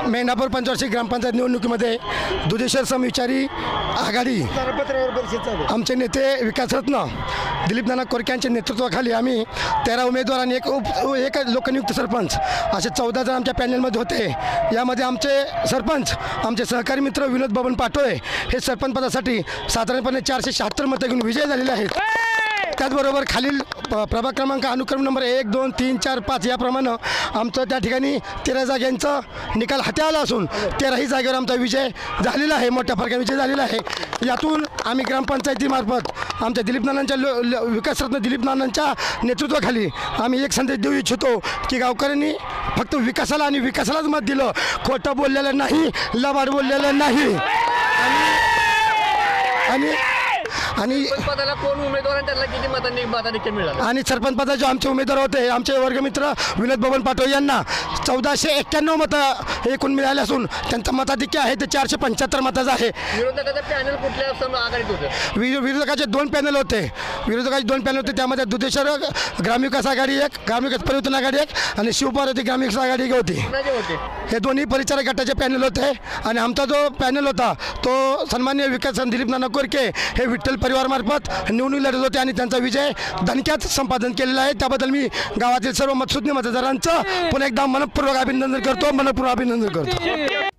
मेंढापूर पंचवार्षिक ग्रामपंचायत निवडणुकीमध्ये दुधेश्वर समविचारी आघाडी आमचे नेते विकासरत्न दिलीप नाना कोरके यांच्या नेतृत्वाखाली आम्ही 13 उमेदवार आणि एक लोकनियुक्त सरपंच असे 14 जण आमच्या पॅनलमध्ये होते। यामध्ये आमचे सरपंच आमचे सहकारी मित्र विनोद बबन पाटोळे हे सरपंच पदासाठी साधारणपणे 476 मतं घेऊन विजय झालेले आहेत। त्याचबरोबर खालील प्रभाग क्रमांक अनुक्रम नंबर 1, 2, 3, 4, 5 याप्रमाणे आमचं त्या ठिकाणी 13 जागांचा निकाल हाती आला असून 13ही जागेवर आमचा विजय झालेला आहे, मोठ्या फरकाने विजय झालेला आहे। यातून आम्ही ग्रामपंचायतीमार्फत आमच्या दिलीप नानांच्या विकासरत्न दिलीप नानांच्या नेतृत्वाखाली आम्ही एक संदेश देऊ इच्छितो की गावकऱ्यांनी फक्त विकासाला आणि विकासालाच मत दिलं, खोटं बोललेलं नाही, लबाड बोललेलं नाही। आणि पदाला कोण उमेदवार त्यांना किती मताधिक्य मिळालं आणि सरपंच पदाचे आमचे उमेदवार होते आमचे वर्गमित्र विनोद बबन पाटोळे यांना 1491 मतं एकूण मिळाले असून त्यांचं मताधिक्य आहे ते 475 मताचं आहे। विरोधकाचे पॅनल कुठल्या आघाडीत होते? विरोधकाचे 2 पॅनल होते त्यामध्ये दुधेश्वर ग्रामविकास आघाडी एक, ग्रामविकास परिवर्तन आघाडी एक आणि शिवपार्वती ग्रामविकास आघाडी एक होती। हे दोन्ही परिचारक गटाचे पॅनल होते आणि आमचा जो पॅनल होता तो सन्माननीय विकास दिलीप नाना कोरके हे विठ्ठल परिवारमार्फत निवडणूक लढत होते आणि त्यांचा विजय धनक्यात संपादन केलेला आहे। त्याबद्दल मी गावातील सर्व मतसूद मतदारांचं पुन्हा एकदा मनपूर्वक अभिनंदन करतो।